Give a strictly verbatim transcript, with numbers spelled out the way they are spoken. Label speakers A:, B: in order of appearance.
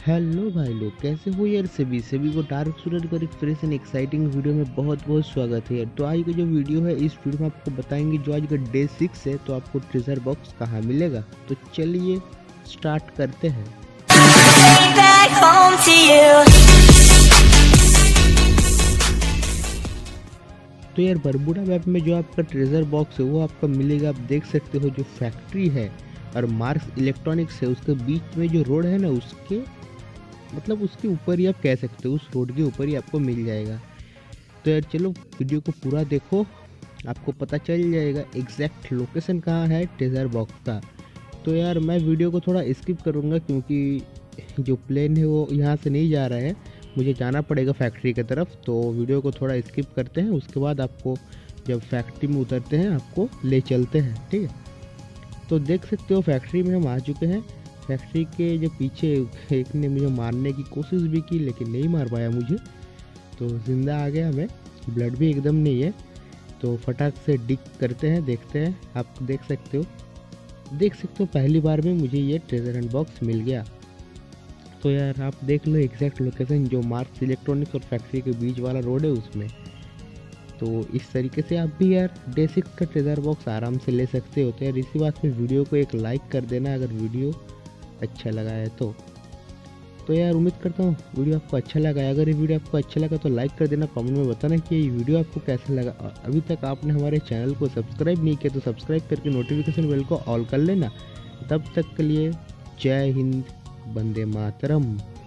A: Hello भाई लोग, कैसे हो यार। सभी सभी को डार्क सूरज पर एक फ्रेश एंड एक्साइटिंग वीडियो में बहुत बहुत स्वागत है यार। तो आज का जो वीडियो है, इस वीडियो में आपको बताएंगे जो आज का डे सिक्स है, तो आपको ट्रेजर बॉक्स कहाँ मिलेगा। तो चलिए स्टार्ट करते हैं। तो यार बरबुडा मैप में जो आपका ट्रेजर बॉक्स है वो आपका मिलेगा। आप देख सकते हो जो फैक्ट्री है और मार्क्स इलेक्ट्रॉनिक्स है, उसके बीच में जो रोड है ना, उसके मतलब उसके ऊपर ही आप कह सकते हो, उस रोड के ऊपर ही आपको मिल जाएगा। तो यार चलो वीडियो को पूरा देखो, आपको पता चल जाएगा एग्जैक्ट लोकेशन कहाँ है ट्रेजर बॉक्स का। तो यार मैं वीडियो को थोड़ा स्किप करूँगा क्योंकि जो प्लेन है वो यहाँ से नहीं जा रहा है, मुझे जाना पड़ेगा फैक्ट्री की तरफ। तो वीडियो को थोड़ा स्किप करते हैं, उसके बाद आपको जब फैक्ट्री में उतरते हैं आपको ले चलते हैं, ठीक है। तो देख सकते हो फैक्ट्री में हम आ चुके हैं। फैक्ट्री के जो पीछे एक ने मुझे मारने की कोशिश भी की लेकिन नहीं मार पाया मुझे, तो ज़िंदा आ गया मैं, ब्लड भी एकदम नहीं है। तो फटाक से डिग करते हैं, देखते हैं। आप देख सकते हो देख सकते हो पहली बार में मुझे ये ट्रेजर एंड बॉक्स मिल गया। तो यार आप देख लो एग्जैक्ट लोकेशन, जो मार्क्स इलेक्ट्रॉनिक्स और फैक्ट्री के बीच वाला रोड है उसमें। तो इस तरीके से आप भी यार डे सिक्स का ट्रेजर बॉक्स आराम से ले सकते हो। तो यार इसी बात में वीडियो को एक लाइक कर देना अगर वीडियो अच्छा लगा है तो। तो यार उम्मीद करता हूँ वीडियो आपको अच्छा लगा है। अगर ये वीडियो आपको अच्छा लगा तो लाइक कर देना, कमेंट में बताना कि ये वीडियो आपको कैसा लगा। और अभी तक आपने हमारे चैनल को सब्सक्राइब नहीं किया तो सब्सक्राइब करके नोटिफिकेशन बेल को ऑल कर लेना। तब तक के लिए जय हिंद, वंदे मातरम।